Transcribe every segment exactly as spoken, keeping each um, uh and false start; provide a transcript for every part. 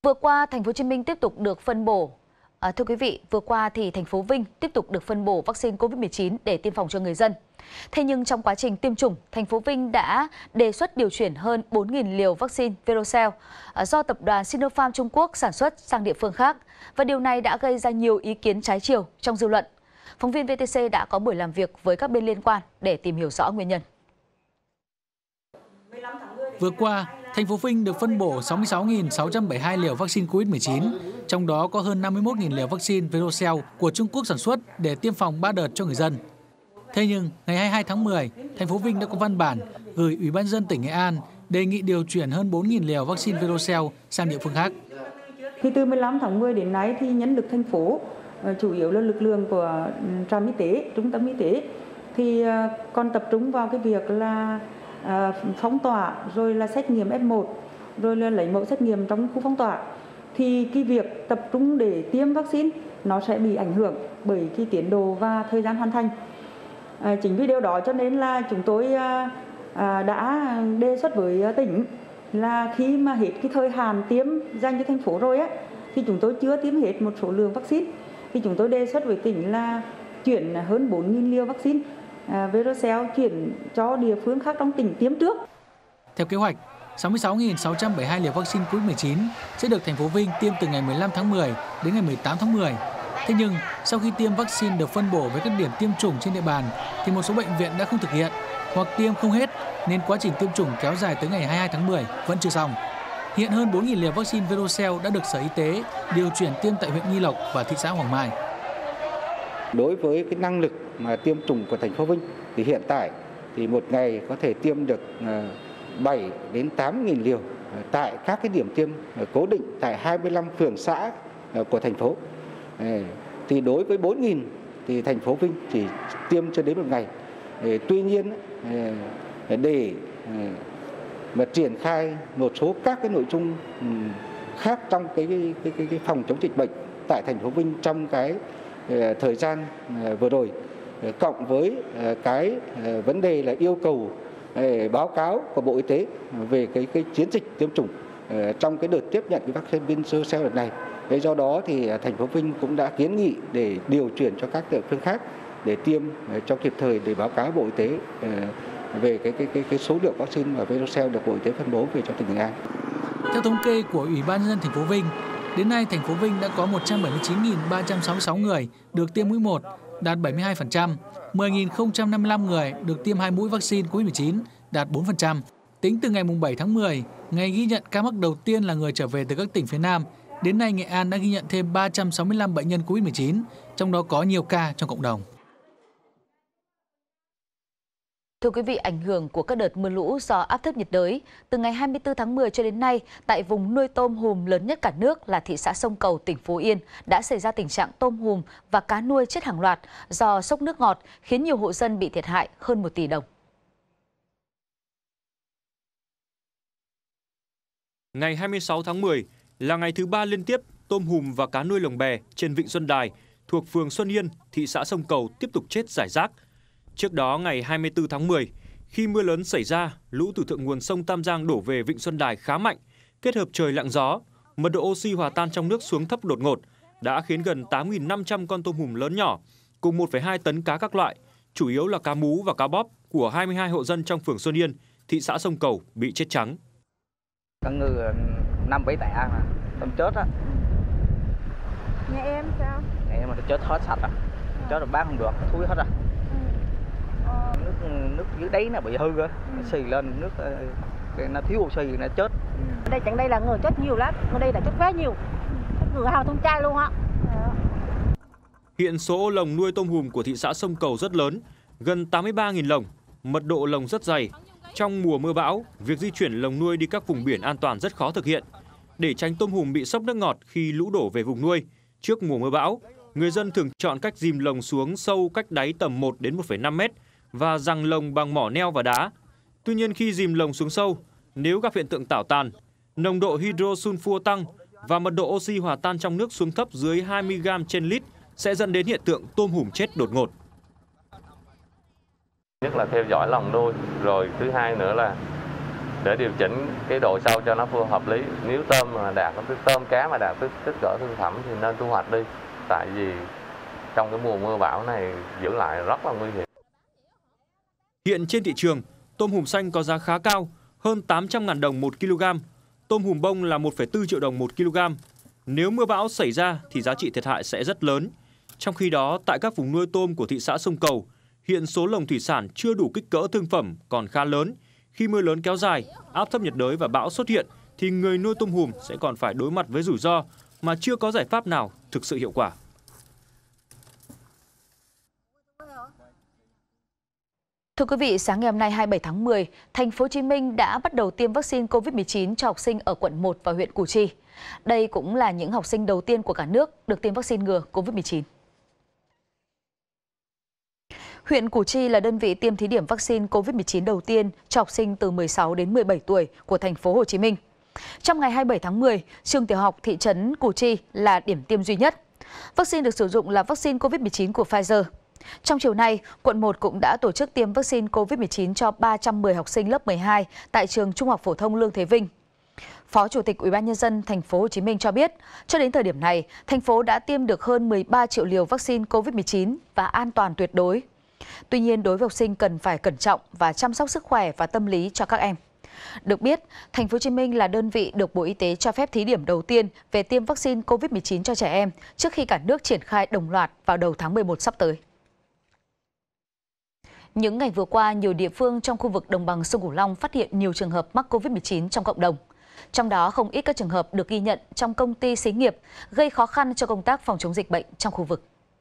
Vừa qua, thành phố Hồ Chí Minh tiếp tục được phân bổ. À, thưa quý vị, vừa qua thì thành phố Vinh tiếp tục được phân bổ vaccine Covid mười chín để tiêm phòng cho người dân. Thế nhưng trong quá trình tiêm chủng, thành phố Vinh đã đề xuất điều chuyển hơn bốn nghìn liều vaccine Verocell à, do tập đoàn Sinopharm Trung Quốc sản xuất sang địa phương khác, và điều này đã gây ra nhiều ý kiến trái chiều trong dư luận. Phóng viên vê tê xê đã có buổi làm việc với các bên liên quan để tìm hiểu rõ nguyên nhân. Vừa qua, thành phố Vinh được phân bổ sáu mươi sáu nghìn sáu trăm bảy mươi hai liều vaccine Covid mười chín, trong đó có hơn năm mươi mốt nghìn liều vaccine Verocell của Trung Quốc sản xuất để tiêm phòng ba đợt cho người dân. Thế nhưng, ngày hai mươi hai tháng mười, thành phố Vinh đã có văn bản gửi Ủy ban nhân dân tỉnh Nghệ An đề nghị điều chuyển hơn bốn nghìn liều vaccine Verocell sang địa phương khác. Khi từ mười lăm tháng mười đến nay thì nhân lực thành phố, chủ yếu là lực lượng của trạm y tế, trung tâm y tế, thì còn tập trung vào cái việc là phong tỏa, rồi là xét nghiệm ép một, rồi là lấy mẫu xét nghiệm trong khu phong tỏa. Thì cái việc tập trung để tiêm vaccine nó sẽ bị ảnh hưởng bởi cái tiến độ và thời gian hoàn thành. À, chính vì điều đó cho nên là chúng tôi à, à, đã đề xuất với tỉnh là khi mà hết cái thời hạn tiêm dành cho thành phố rồi á, thì chúng tôi chưa tiêm hết một số lượng vaccine, thì chúng tôi đề xuất với tỉnh là chuyển hơn bốn nghìn liều vaccine à, Verocell chuyển cho địa phương khác trong tỉnh tiêm trước. Theo kế hoạch, sáu mươi sáu nghìn sáu trăm bảy mươi hai liều vaccine Covid mười chín sẽ được thành phố Vinh tiêm từ ngày mười lăm tháng mười đến ngày mười tám tháng mười. Thế nhưng, sau khi tiêm vaccine được phân bổ với các điểm tiêm chủng trên địa bàn, thì một số bệnh viện đã không thực hiện hoặc tiêm không hết, nên quá trình tiêm chủng kéo dài tới ngày hai mươi hai tháng mười vẫn chưa xong. Hiện hơn bốn nghìn liều vaccine Verocell đã được Sở Y tế điều chuyển tiêm tại huyện Nghi Lộc và thị xã Hoàng Mai. Đối với cái năng lực mà tiêm chủng của thành phố Vinh thì hiện tại thì một ngày có thể tiêm được bảy đến tám nghìn liều tại các cái điểm tiêm cố định tại hai mươi lăm phường xã của thành phố. Thì đối với bốn nghìn thì thành phố Vinh chỉ tiêm cho đến một ngày. Tuy nhiên để mà triển khai một số các cái nội dung khác trong cái cái cái, cái phòng chống dịch bệnh tại thành phố Vinh trong cái thời gian vừa rồi, cộng với cái vấn đề là yêu cầu báo cáo của Bộ Y tế về cái cái chiến dịch tiêm chủng trong cái đợt tiếp nhận cái vaccine Verocell đợt này. Thế do đó thì thành phố Vinh cũng đã kiến nghị để điều chuyển cho các địa phương khác để tiêm cho kịp thời, để báo cáo Bộ Y tế về cái cái cái cái số lượng vaccine mà Verocell được Bộ Y tế phân bố về cho tỉnh Nghệ An. Theo thống kê của Ủy ban nhân dân thành phố Vinh, đến nay thành phố Vinh đã có một trăm bảy mươi chín nghìn ba trăm sáu mươi sáu người được tiêm mũi một, đạt bảy mươi hai phần trăm, mười nghìn không trăm năm mươi lăm người được tiêm hai mũi vaccine Covid mười chín, đạt bốn phần trăm. Tính từ ngày bảy tháng mười, ngày ghi nhận ca mắc đầu tiên là người trở về từ các tỉnh phía Nam, đến nay Nghệ An đã ghi nhận thêm ba trăm sáu mươi lăm bệnh nhân Covid mười chín, trong đó có nhiều ca trong cộng đồng. Thưa quý vị, ảnh hưởng của các đợt mưa lũ do áp thấp nhiệt đới, từ ngày hai mươi tư tháng mười cho đến nay, tại vùng nuôi tôm hùm lớn nhất cả nước là thị xã Sông Cầu, tỉnh Phú Yên, đã xảy ra tình trạng tôm hùm và cá nuôi chết hàng loạt do sốc nước ngọt, khiến nhiều hộ dân bị thiệt hại hơn một tỷ đồng. Ngày hai mươi sáu tháng mười là ngày thứ ba liên tiếp tôm hùm và cá nuôi lồng bè trên vịnh Xuân Đài thuộc phường Xuân Yên, thị xã Sông Cầu tiếp tục chết rải rác. Trước đó, ngày hai mươi tư tháng mười, khi mưa lớn xảy ra, lũ từ thượng nguồn sông Tam Giang đổ về vịnh Xuân Đài khá mạnh, kết hợp trời lặng gió, mật độ oxy hòa tan trong nước xuống thấp đột ngột, đã khiến gần tám nghìn năm trăm con tôm hùm lớn nhỏ, cùng một phẩy hai tấn cá các loại, chủ yếu là cá mú và cá bóp của hai mươi hai hộ dân trong phường Xuân Yên, thị xã Sông Cầu bị chết trắng. Con ngư năm bảy tạ mà, tôm chết á. Nhà em sao? Nhà em mà chết hết sạch à, chết rồi bán không được, thúi hết à. Nước nước dưới đáy nó bị hư rồi, nó xì lên nước nó thiếu oxy nó chết. Ở đây chẳng đây là người chết nhiều lắm, ở đây là chết quá nhiều, người hào thông chai luôn á. Hiện số lồng nuôi tôm hùm của thị xã Sông Cầu rất lớn, gần tám mươi ba nghìn lồng, mật độ lồng rất dày. Trong mùa mưa bão, việc di chuyển lồng nuôi đi các vùng biển an toàn rất khó thực hiện. Để tránh tôm hùm bị sốc nước ngọt khi lũ đổ về vùng nuôi, trước mùa mưa bão, người dân thường chọn cách dìm lồng xuống sâu cách đáy tầm một đến một phẩy năm mét và giăng lồng bằng mỏ neo và đá. Tuy nhiên khi dìm lồng xuống sâu, nếu gặp hiện tượng tảo tàn, nồng độ hydrosulfur tăng và mật độ oxy hòa tan trong nước xuống thấp dưới hai mươi gam trên lít sẽ dẫn đến hiện tượng tôm hùm chết đột ngột. Nhất là theo dõi lồng nuôi, rồi thứ hai nữa là để điều chỉnh cái độ sâu cho nó phù hợp lý. Nếu tôm mà đạt tôm cá mà đạt kích cỡ thương phẩm thì nên thu hoạch đi, tại vì trong cái mùa mưa bão này giữ lại rất là nguy hiểm. Hiện trên thị trường, tôm hùm xanh có giá khá cao, hơn tám trăm nghìn đồng một kg. Tôm hùm bông là một phẩy bốn triệu đồng một kg. Nếu mưa bão xảy ra thì giá trị thiệt hại sẽ rất lớn. Trong khi đó, tại các vùng nuôi tôm của thị xã Sông Cầu, hiện số lồng thủy sản chưa đủ kích cỡ thương phẩm còn khá lớn. Khi mưa lớn kéo dài, áp thấp nhiệt đới và bão xuất hiện thì người nuôi tôm hùm sẽ còn phải đối mặt với rủi ro mà chưa có giải pháp nào thực sự hiệu quả. Thưa quý vị, sáng ngày hôm nay hai mươi bảy tháng mười, thành phố Hồ Chí Minh đã bắt đầu tiêm vaccine Covid mười chín cho học sinh ở quận một và huyện Củ Chi. Đây cũng là những học sinh đầu tiên của cả nước được tiêm vaccine ngừa Covid mười chín. Huyện Củ Chi là đơn vị tiêm thí điểm vaccine Covid mười chín đầu tiên cho học sinh từ mười sáu đến mười bảy tuổi của thành phố Hồ Chí Minh. Trong ngày hai mươi bảy tháng mười, trường tiểu học thị trấn Củ Chi là điểm tiêm duy nhất. Vaccine được sử dụng là vaccine Covid mười chín của Pfizer. Trong chiều nay, quận một cũng đã tổ chức tiêm vaccine Covid mười chín cho ba trăm mười học sinh lớp mười hai tại trường Trung học phổ thông Lương Thế Vinh. Phó Chủ tịch Ủy ban nhân dân thành phố Hồ Chí Minh cho biết, cho đến thời điểm này, thành phố đã tiêm được hơn mười ba triệu liều vaccine Covid mười chín và an toàn tuyệt đối. Tuy nhiên, đối với học sinh cần phải cẩn trọng và chăm sóc sức khỏe và tâm lý cho các em. Được biết, thành phố Hồ Chí Minh là đơn vị được Bộ Y tế cho phép thí điểm đầu tiên về tiêm vaccine Covid mười chín cho trẻ em trước khi cả nước triển khai đồng loạt vào đầu tháng mười một sắp tới. Những ngày vừa qua, nhiều địa phương trong khu vực đồng bằng sông Cửu Long phát hiện nhiều trường hợp mắc Covid mười chín trong cộng đồng. Trong đó, không ít các trường hợp được ghi nhận trong công ty xí nghiệp, gây khó khăn cho công tác phòng chống dịch bệnh trong khu vực.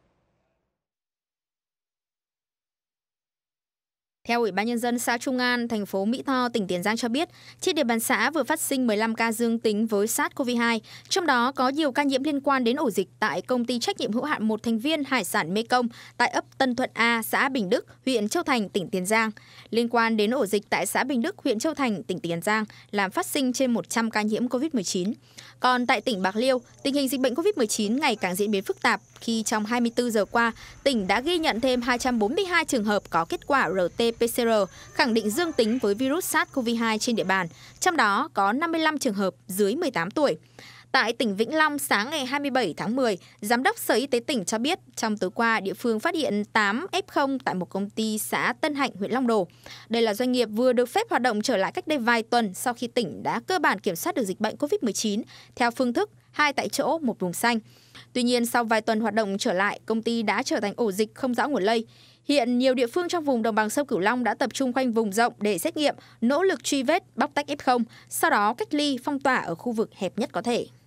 Theo Ủy ban nhân dân xã Trung An, thành phố Mỹ Tho, tỉnh Tiền Giang cho biết, trên địa bàn xã vừa phát sinh mười lăm ca dương tính với SARS-xê o vê hai, trong đó có nhiều ca nhiễm liên quan đến ổ dịch tại công ty trách nhiệm hữu hạn một thành viên hải sản Mekong tại ấp Tân Thuận A, xã Bình Đức, huyện Châu Thành, tỉnh Tiền Giang. Liên quan đến ổ dịch tại xã Bình Đức, huyện Châu Thành, tỉnh Tiền Giang, làm phát sinh trên một trăm ca nhiễm Covid mười chín. Còn tại tỉnh Bạc Liêu, tình hình dịch bệnh Covid mười chín ngày càng diễn biến phức tạp khi trong hai mươi tư giờ qua, tỉnh đã ghi nhận thêm hai trăm bốn mươi hai trường hợp có kết quả rờ tê pê xê rờ khẳng định dương tính với virus SARS-xê o vê hai trên địa bàn, trong đó có năm mươi lăm trường hợp dưới mười tám tuổi. Tại tỉnh Vĩnh Long, sáng ngày hai mươi bảy tháng mười, Giám đốc Sở Y tế tỉnh cho biết trong tối qua địa phương phát hiện tám ép không tại một công ty xã Tân Hạnh, huyện Long Đồ. Đây là doanh nghiệp vừa được phép hoạt động trở lại cách đây vài tuần sau khi tỉnh đã cơ bản kiểm soát được dịch bệnh Covid mười chín theo phương thức hai tại chỗ, một vùng xanh. Tuy nhiên, sau vài tuần hoạt động trở lại, công ty đã trở thành ổ dịch không rõ nguồn lây. Hiện nhiều địa phương trong vùng đồng bằng sông Cửu Long đã tập trung khoanh vùng rộng để xét nghiệm, nỗ lực truy vết, bóc tách ép không, sau đó cách ly, phong tỏa ở khu vực hẹp nhất có thể.